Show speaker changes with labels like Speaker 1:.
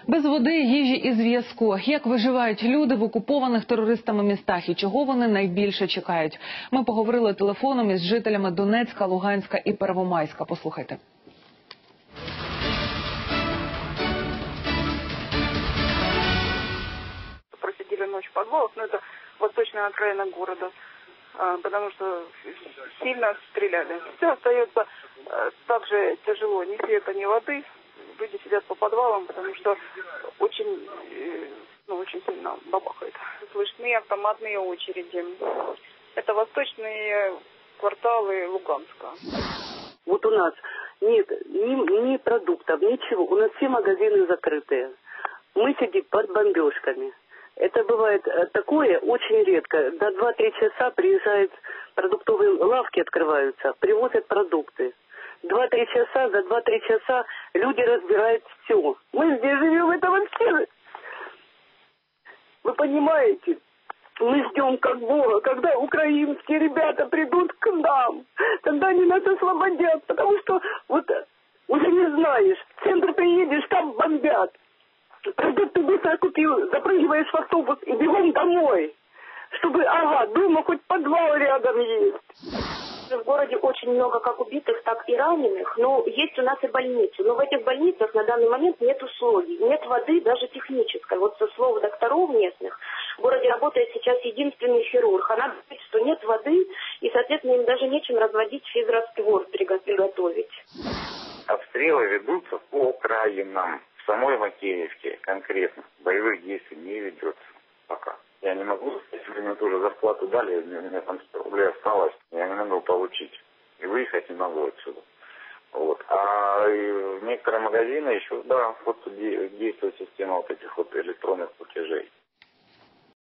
Speaker 1: Без води, їжі і зв'язку. Як виживають люди в окупованих терористами містах і чого вони найбільше чекають? Ми поговорили телефоном із жителями Донецька, Луганська і Первомайська. Послухайте.
Speaker 2: Просидели ночь в подвалах, но это восточная окраина города, потому что сильно стреляли. Все остается так же тяжело, ни света, ни воды. Люди сидят по подвалам, потому что очень сильно бабахает. Слышны автоматные очереди. Это восточные кварталы Луганска.
Speaker 3: Вот у нас нет ни продуктов, ничего. У нас все магазины закрытые. Мы сидим под бомбежками. Это бывает такое очень редко. До 2-3 часа приезжают продуктовые лавки, открываются, привозят продукты. 2-3 часа, за 2-3 часа люди разбирают все. Мы здесь живем, это вообще... Вы понимаете? Мы ждем как Бога, когда украинские ребята придут к нам, когда они нас освободят, потому что вот уже не знаешь, в центр приедешь, там бомбят. Продукты быстро купил, запрыгиваешь в автобус и бегом домой, чтобы, дома хоть подвал рядом есть.
Speaker 4: В городе очень много как убитых, так и раненых, но есть у нас и больницы. Но в этих больницах на данный момент нет условий, нет воды даже технической. Вот со слов докторов местных, в городе работает сейчас единственный хирург. Она говорит, что нет воды, и, соответственно, им даже нечем разводить физраствор приготовить.
Speaker 5: Обстрелы ведутся по окраинам. В самой Макеевке конкретно боевых действий не ведется пока. Я не могу, если мне тоже зарплату дали, у меня там 100 рублей осталось, я не могу получить. И выехать не могу отсюда. Вот. А в некоторые магазины еще, вот действует система вот этих вот